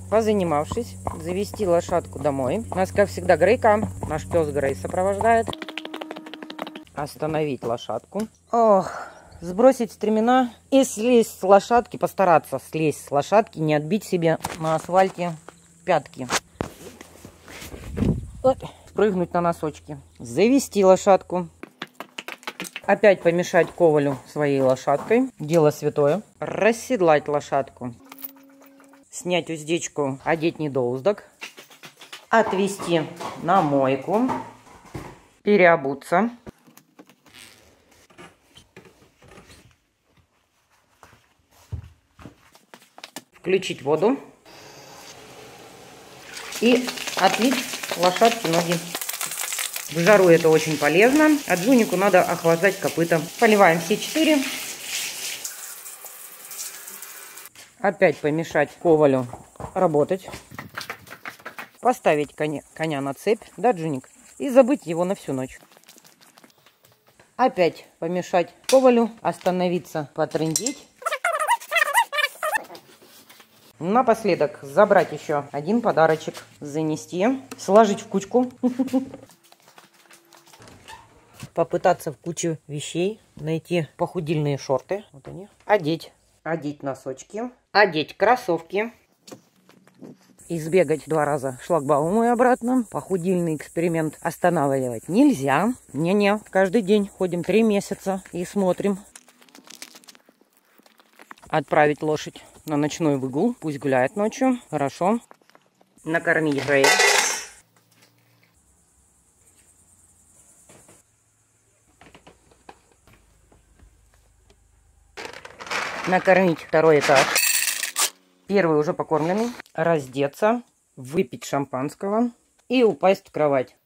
Позанимавшись, завести лошадку домой. У нас, как всегда, Грейка. Наш пес Грей сопровождает. Остановить лошадку. Ох, сбросить стремена и слезть с лошадки. Постараться слезть с лошадки, не отбить себе на асфальте пятки. Вот. Прыгнуть на носочки. Завести лошадку. Опять помешать Ковалю своей лошадкой. Дело святое. Расседлать лошадку. Снять уздечку, одеть недоуздок. Отвезти на мойку. Переобуться. Включить воду. И отлить лошадке ноги. В жару это очень полезно. А Джунику надо охлаждать копыта. Поливаем все 4. Опять помешать Ковалю работать. Поставить коня на цепь, да, Джуник? И забыть его на всю ночь. Опять помешать Ковалю остановиться, потрындеть. Напоследок забрать еще один подарочек, занести, сложить в кучку. Попытаться в куче вещей найти похудельные шорты. Вот они. Одеть носочки. Одеть кроссовки. Избегать 2 раза шлагбаум и обратно. Похудельный эксперимент останавливать нельзя. Не-не, каждый день ходим 3 месяца и смотрим. Отправить лошадь на ночной выгул. Пусть гуляет ночью. Хорошо. Накормить Грея. Накормить 2-й этаж. 1-й уже покормленный. Раздеться. Выпить шампанского. И упасть в кровать.